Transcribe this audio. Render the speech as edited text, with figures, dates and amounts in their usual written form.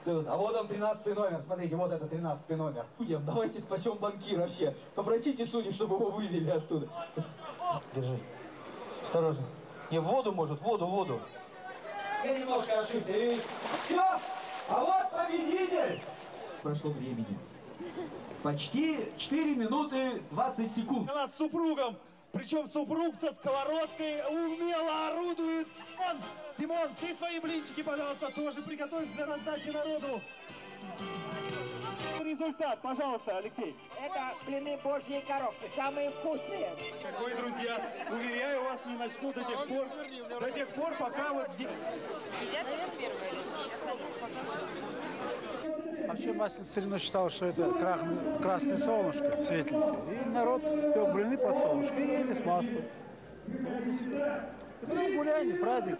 А вот он, 13 номер, смотрите, вот это 13 номер. Судьям, давайте спасем банкира все. Попросите судей, чтобы его вывели оттуда. Держи. Осторожно. Не, в воду может, воду. Я немножко ошибся. Все, а вот победитель. Прошло времени. Почти 4 минуты 20 секунд. У нас с супругом. Причем супруг со сковородкой умело орудует. Симон, ты свои блинчики, пожалуйста, тоже приготовь для раздачи народу. Результат, пожалуйста, Алексей. Это блины божьей коровки, самые вкусные. Ой, друзья, уверяю вас, не начну до тех пор, пока вот здесь... Вообще мастер старина считал, что это красное солнышко, светленькое. И народ пек блины под солнышко и ели с маслом. Это гуляние, праздник.